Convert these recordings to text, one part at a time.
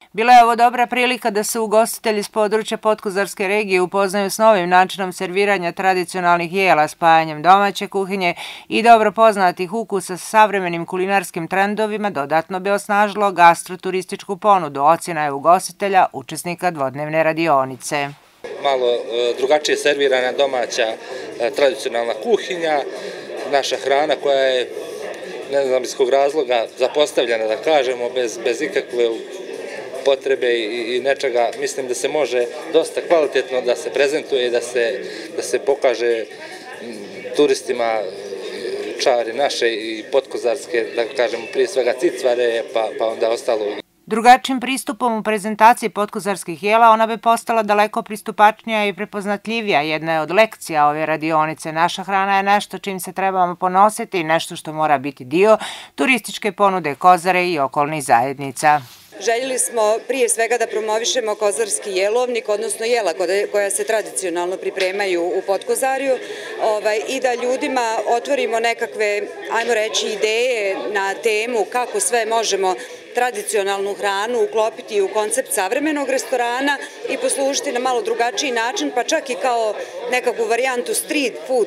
Bila je ovo dobra prilika da se ugostitelji s područja Podkozarske regije upoznaju s novim načinom serviranja tradicionalnih jela, spajanjem domaće kuhinje i dobro poznatih ukusa sa savremenim kulinarskim trendovima dodatno bi osnažilo gastroturističku ponudu, ocjena je ugostitelja, učesnika dvodnevne radionice. Malo drugačije servirana domaća tradicionalna kuhinja, naša hrana koja je, ne znam iz kog razloga, zapostavljena, da kažemo, bez ikakve potrebe i nečega. Mislim da se može dosta kvalitetno da se prezentuje i da se pokaže turistima čari naše i podkozarske, da kažemo prije svega cicvare, pa onda ostalo. Drugačijim pristupom u prezentaciji podkozarskih jela ona bi postala daleko pristupačnija i prepoznatljivija. Jedna je od lekcija ove radionice. Naša hrana je nešto čim se trebamo ponositi i nešto što mora biti dio turističke ponude Kozare i okolnih zajednica. Željeli smo prije svega da promovišemo kozarski jelovnik, odnosno jela koja se tradicionalno pripremaju u Podkozarju i da ljudima otvorimo nekakve, ajmo reći, ideje na temu kako sve možemo tradicionalnu hranu uklopiti u koncept savremenog restorana i poslužiti na malo drugačiji način, pa čak i kao nekakvu varijantu street food,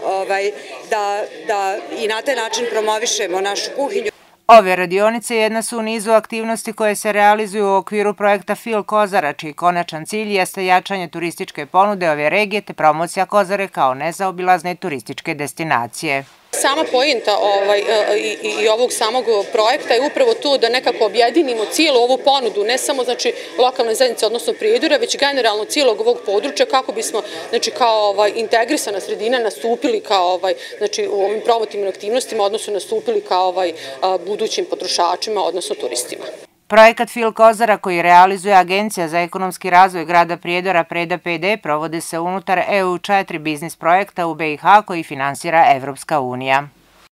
da i na taj način promovišemo našu kuhinju. Ove radionice jedna su u nizu aktivnosti koje se realizuju u okviru projekta Fil Kozara, čiji konačan cilj jeste jačanje turističke ponude ove regije te promocija Kozare kao nezaobilazne turističke destinacije. Sama pojenta i ovog samog projekta je upravo to da nekako objedinimo cijelu ovu ponudu, ne samo lokalne zajednice, odnosno Prijedora, već generalno cijelog ovog područja kako bismo kao integrisana sredina nastupili kao u ovim promotivnim aktivnostima, odnosno nastupili kao budućim potrošačima, odnosno turistima. Projekat Fil Kozara koji realizuje Agencija za ekonomski razvoj grada Prijedora Preda PD provode se unutar EU4 biznis projekta u BiH koji finansira Evropska unija.